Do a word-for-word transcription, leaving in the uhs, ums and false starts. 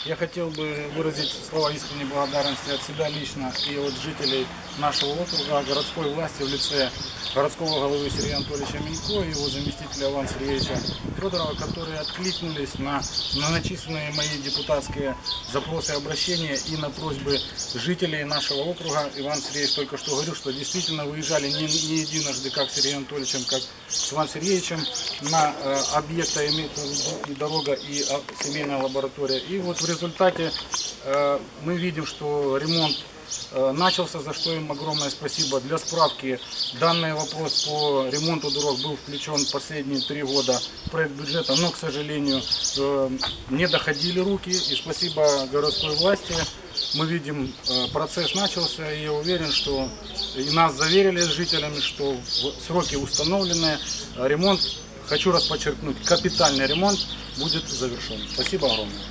Я хотел бы выразить слова искренней благодарности от себя лично и от жителей нашего округа, городской власти в лице городского головы Сергея Анатольевича Минько и его заместителя Ивана Сергеевича Федорова, которые откликнулись на многочисленные мои депутатские запросы и обращения и на просьбы жителей нашего округа. Иван Сергеевич только что говорил, что действительно выезжали не, не единожды, как с Сергеем Анатольевичем, как с Иваном Сергеевичем, на э, объекты, имеется в виду и дорога, и э, семейная лаборатория. И вот в результате э, мы видим, что ремонт э, начался, за что им огромное спасибо. Для справки, данный вопрос по ремонту дорог был включен последние три года в проект бюджета, но, к сожалению, э, не доходили руки. И спасибо городской власти. Мы видим, э, процесс начался, и я уверен, что и нас заверили с жителями, что в сроки установленные, ремонт, хочу раз подчеркнуть, капитальный ремонт будет завершен. Спасибо огромное.